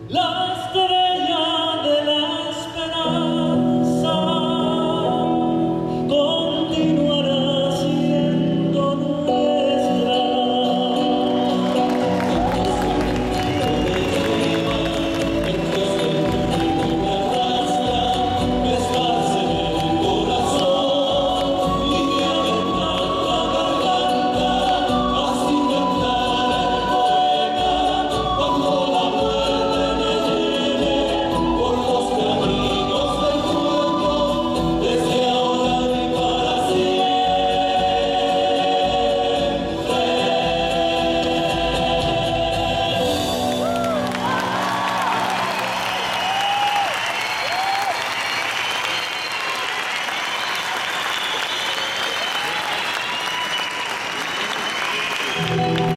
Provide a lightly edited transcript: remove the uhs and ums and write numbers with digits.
la estrella de la esperanza continuará siendo nuestra. Esparce en el corazón y me aventar la garganta, así cantará el poeta cuando la muerte me lleve por los caminos del fuego, desde ahora y para siempre.